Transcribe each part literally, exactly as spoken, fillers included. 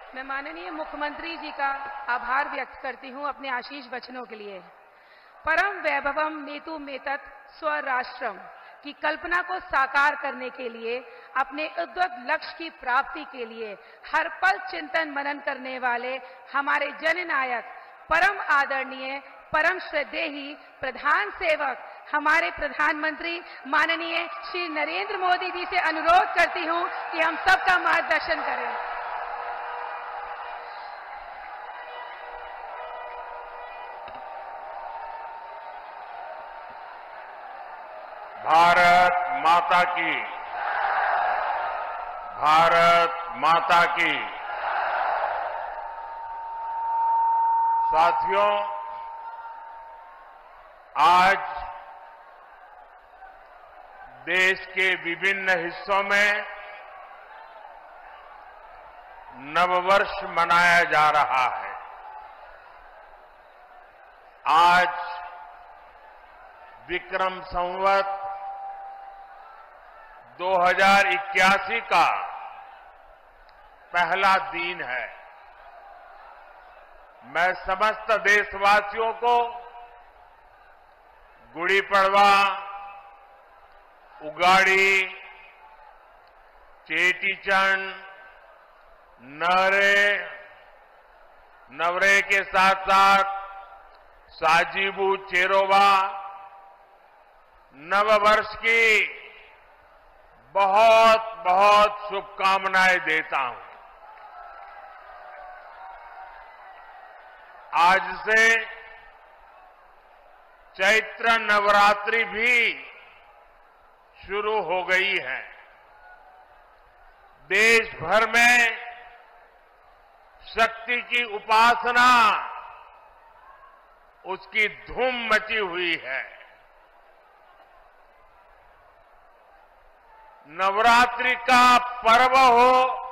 मैं माननीय मुख्यमंत्री जी का आभार व्यक्त करती हूं अपने आशीष वचनों के लिए। परम वैभवम नेतु मेतत् स्वराष्ट्रम की कल्पना को साकार करने के लिए, अपने उद्वत लक्ष्य की प्राप्ति के लिए हर पल चिंतन मनन करने वाले हमारे जननायक, परम आदरणीय, परम श्रद्धेय प्रधान सेवक हमारे प्रधानमंत्री माननीय श्री नरेंद्र मोदी जी से अनुरोध करती हूं कि हम सबका मार्गदर्शन करें। भारत माता की, भारत माता की। साथियों, आज देश के विभिन्न हिस्सों में नववर्ष मनाया जा रहा है। आज विक्रम संवत दो हजार इक्यासी का पहला दिन है। मैं समस्त देशवासियों को गुड़ी पड़वा, उगाड़ी, चेटीचंड, नवरे, नवरे के साथ साथ साजिबू चेरोबा नववर्ष की बहुत बहुत शुभकामनाएं देता हूं। आज से चैत्र नवरात्रि भी शुरू हो गई है। देश भर में शक्ति की उपासना, उसकी धूम मची हुई है। नवरात्रि का पर्व हो,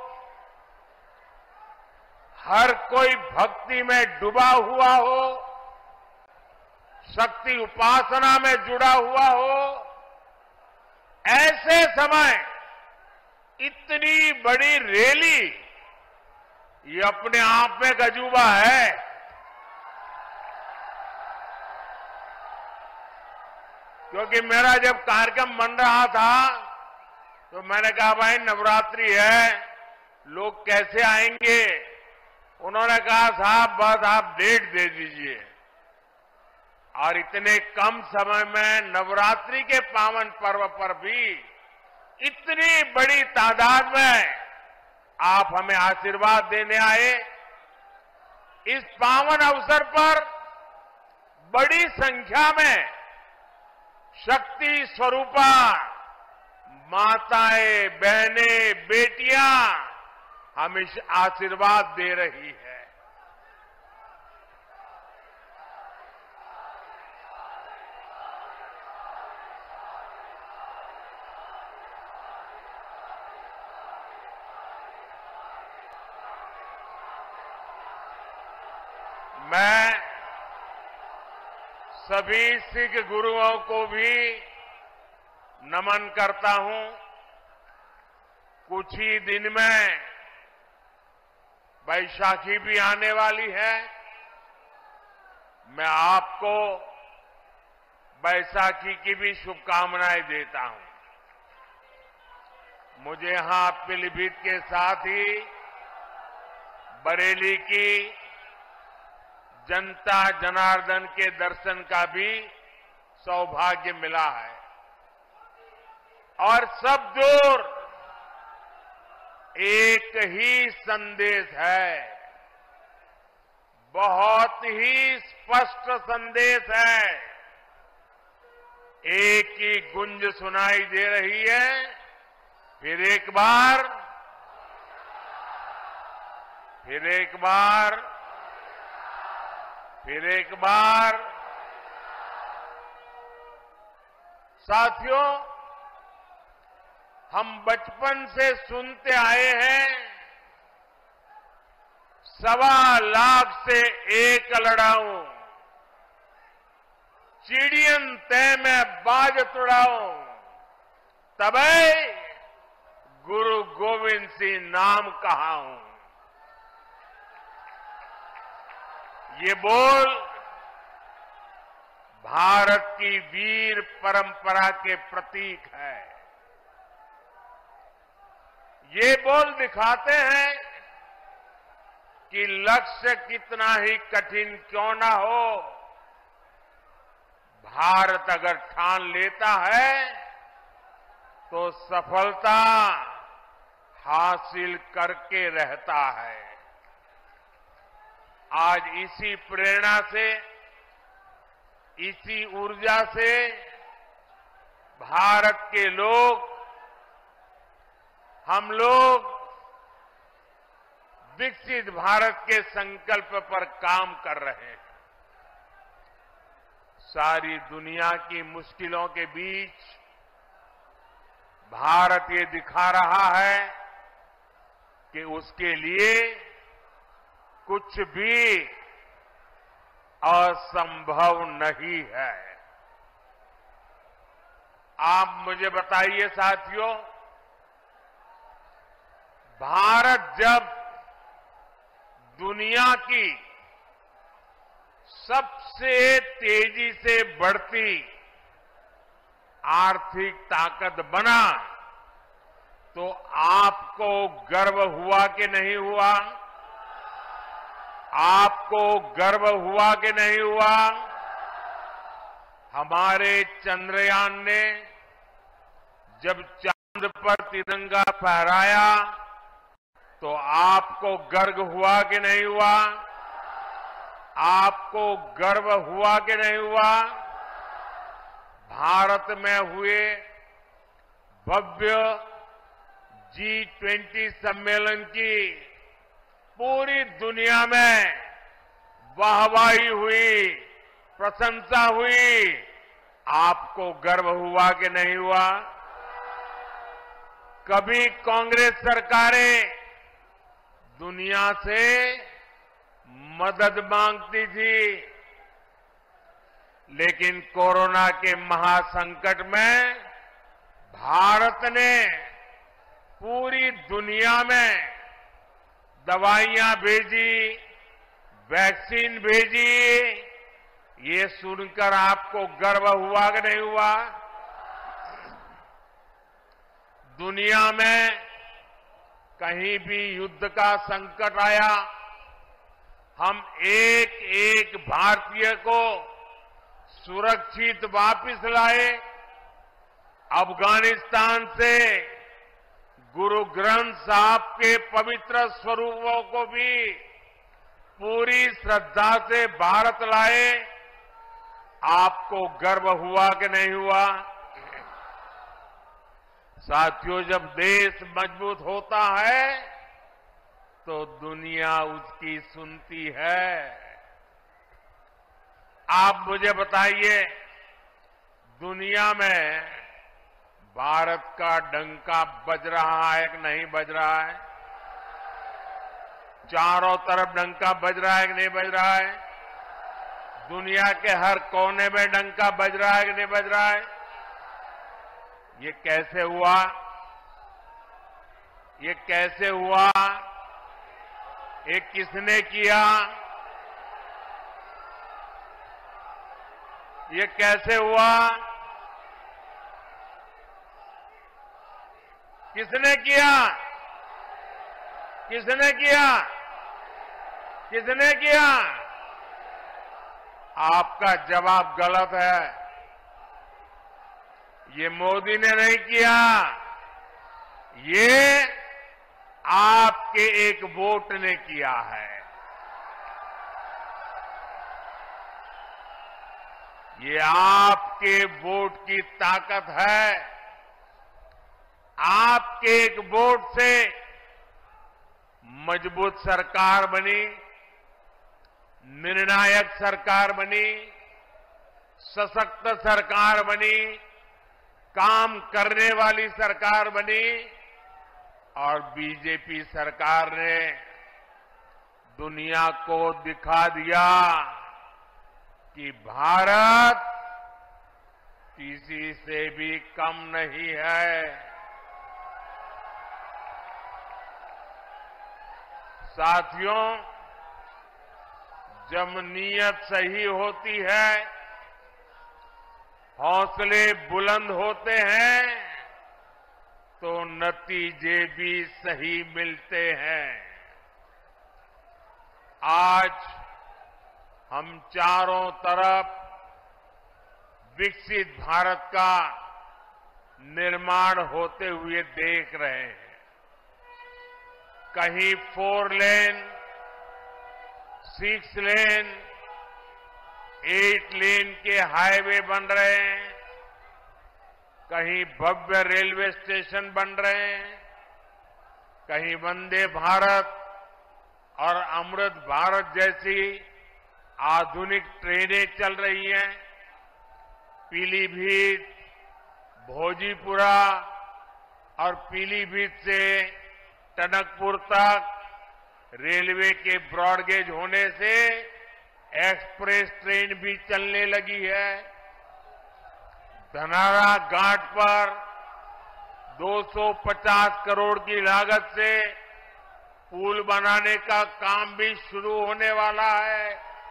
हर कोई भक्ति में डूबा हुआ हो, शक्ति उपासना में जुड़ा हुआ हो, ऐसे समय इतनी बड़ी रैली, ये अपने आप में गजूबा है। क्योंकि मेरा जब कार्यक्रम बन रहा था तो मैंने कहा भाई नवरात्रि है, लोग कैसे आएंगे। उन्होंने कहा साहब बस आप डेट दे दीजिए। और इतने कम समय में नवरात्रि के पावन पर्व पर भी इतनी बड़ी तादाद में आप हमें आशीर्वाद देने आए। इस पावन अवसर पर बड़ी संख्या में शक्ति स्वरूपा माताएं, बहनें, बेटियां हमें आशीर्वाद दे रही है। मैं सभी सिख गुरुओं को भी नमन करता हूं। कुछ ही दिन में बैसाखी भी आने वाली है। मैं आपको बैसाखी की भी शुभकामनाएं देता हूं। मुझे यहां पीलीभीत के साथ ही बरेली की जनता जनार्दन के दर्शन का भी सौभाग्य मिला है। और सब दूर एक ही संदेश है, बहुत ही स्पष्ट संदेश है। एक ही गुंज सुनाई दे रही है। फिर एक बार, फिर एक बार, फिर एक बार। साथियों, हम बचपन से सुनते आए हैं, सवा लाख से एक लड़ाऊं, चिड़ियन तय में बाज तुड़ाऊं, तबे गुरु गोविंद सिंह नाम कहाऊं। ये बोल भारत की वीर परंपरा के प्रतीक है। ये बोल दिखाते हैं कि लक्ष्य कितना ही कठिन क्यों ना हो, भारत अगर ठान लेता है तो सफलता हासिल करके रहता है। आज इसी प्रेरणा से, इसी ऊर्जा से भारत के लोग, हम लोग विकसित भारत के संकल्प पर काम कर रहे हैं। सारी दुनिया की मुश्किलों के बीच भारत ये दिखा रहा है कि उसके लिए कुछ भी असंभव नहीं है। आप मुझे बताइए साथियों, भारत जब दुनिया की सबसे तेजी से बढ़ती आर्थिक ताकत बना तो आपको गर्व हुआ कि नहीं हुआ? आपको गर्व हुआ कि नहीं हुआ? हमारे चंद्रयान ने जब चांद पर तिरंगा फहराया तो आपको गर्व हुआ कि नहीं हुआ? आपको गर्व हुआ कि नहीं हुआ? भारत में हुए भव्य जी ट्वेंटी सम्मेलन की पूरी दुनिया में वाहवाही हुई, प्रशंसा हुई। आपको गर्व हुआ कि नहीं हुआ? कभी कांग्रेस सरकारें दुनिया से मदद मांगती थी, लेकिन कोरोना के महासंकट में भारत ने पूरी दुनिया में दवाइयां भेजी, वैक्सीन भेजी। ये सुनकर आपको गर्व हुआ कि नहीं हुआ? दुनिया में कहीं भी युद्ध का संकट आया, हम एक एक भारतीय को सुरक्षित वापस लाए। अफगानिस्तान से गुरु ग्रंथ साहब के पवित्र स्वरूपों को भी पूरी श्रद्धा से भारत लाए। आपको गर्व हुआ कि नहीं हुआ? साथियों, जब देश मजबूत होता है तो दुनिया उसकी सुनती है। आप मुझे बताइए, दुनिया में भारत का डंका बज रहा है कि नहीं बज रहा है? चारों तरफ डंका बज रहा है कि नहीं बज रहा है? दुनिया के हर कोने में डंका बज रहा है कि नहीं बज रहा है? ये कैसे हुआ? ये कैसे हुआ? ये किसने किया? ये कैसे हुआ? किसने किया? किसने किया? किसने किया? आपका जवाब गलत है। ये मोदी ने नहीं किया, ये आपके एक वोट ने किया है। ये आपके वोट की ताकत है। आपके एक वोट से मजबूत सरकार बनी, निर्णायक सरकार बनी, सशक्त सरकार बनी, काम करने वाली सरकार बनी। और बीजेपी सरकार ने दुनिया को दिखा दिया कि भारत किसी से भी कम नहीं है। साथियों, जब नीयत सही होती है, हौसले बुलंद होते हैं, तो नतीजे भी सही मिलते हैं। आज हम चारों तरफ विकसित भारत का निर्माण होते हुए देख रहे हैं। कहीं four lane, six lane, eight lane के हाईवे बन रहे हैं, कहीं भव्य रेलवे स्टेशन बन रहे हैं, कहीं वंदे भारत और अमृत भारत जैसी आधुनिक ट्रेनें चल रही हैं। पीलीभीत, भोजीपुरा और पीलीभीत से टनकपुर तक रेलवे के ब्रॉडगेज होने से एक्सप्रेस ट्रेन भी चलने लगी है। धनारा घाट पर दो सौ पचास करोड़ की लागत से पुल बनाने का काम भी शुरू होने वाला है।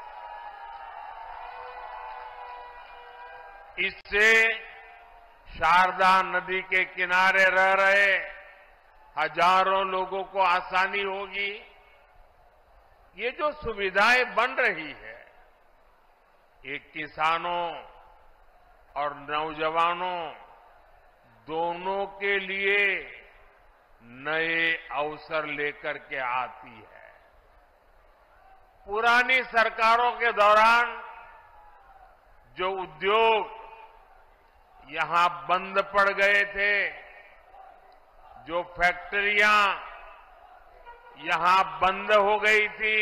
इससे शारदा नदी के किनारे रह रहे हजारों लोगों को आसानी होगी। ये जो सुविधाएं बन रही है, ये किसानों और नौजवानों दोनों के लिए नए अवसर लेकर के आती है। पुरानी सरकारों के दौरान जो उद्योग यहां बंद पड़ गए थे, जो फैक्ट्रियां यहां बंद हो गई थी,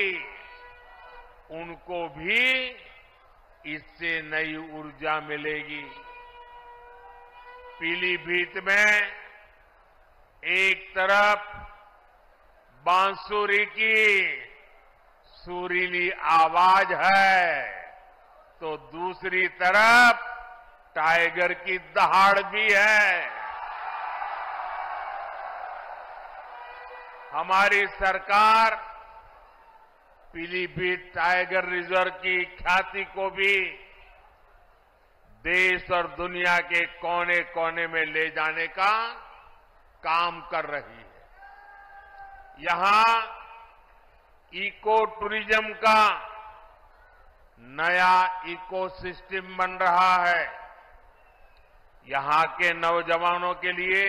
उनको भी इससे नई ऊर्जा मिलेगी। पीलीभीत में एक तरफ बांसुरी की सुरीली आवाज है, तो दूसरी तरफ टाइगर की दहाड़ भी है। हमारी सरकार पीलीभीत टाइगर रिजर्व की ख्याति को भी देश और दुनिया के कोने कोने में ले जाने का काम कर रही है। यहां इको टूरिज्म का नया इकोसिस्टम बन रहा है। यहां के नौजवानों के लिए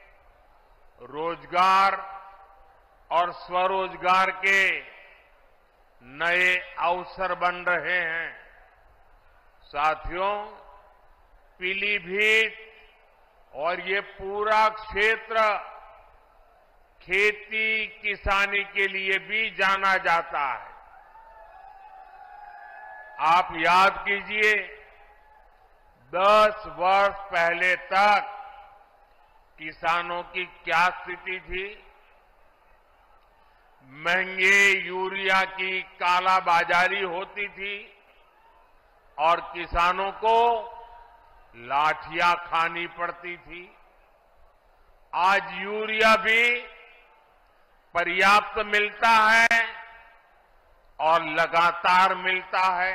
रोजगार और स्वरोजगार के नए अवसर बन रहे हैं। साथियों, पीलीभीत और ये पूरा क्षेत्र खेती किसानी के लिए भी जाना जाता है। आप याद कीजिए, दस वर्ष पहले तक किसानों की क्या स्थिति थी। महंगे यूरिया की कालाबाजारी होती थी और किसानों को लाठियां खानी पड़ती थी। आज यूरिया भी पर्याप्त मिलता है और लगातार मिलता है।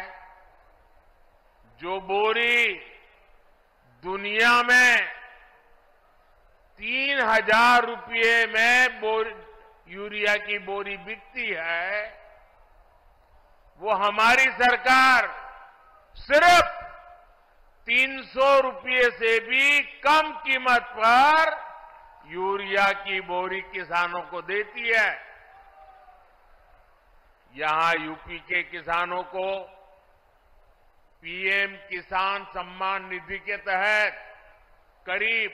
जो बोरी दुनिया में तीन हजार रुपये में बोरी यूरिया की बोरी बिकती है, वो हमारी सरकार सिर्फ तीन सौ रुपये से भी कम कीमत पर यूरिया की बोरी किसानों को देती है। यहां यूपी के किसानों को पीएम किसान सम्मान निधि के तहत करीब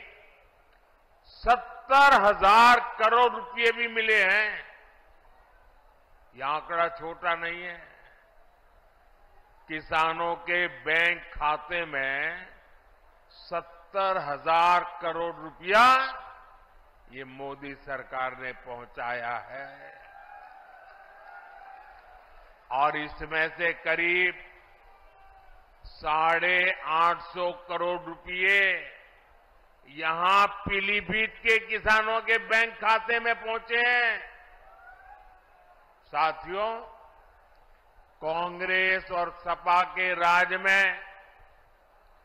सत्तर हजार करोड़ रुपए भी मिले हैं। यह आंकड़ा छोटा नहीं है। किसानों के बैंक खाते में सत्तर हजार करोड़ रुपया ये मोदी सरकार ने पहुंचाया है और इसमें से करीब साढ़े आठ सौ करोड़ रुपये यहां पीलीभीत के किसानों के बैंक खाते में पहुंचे हैं। साथियों, कांग्रेस और सपा के राज में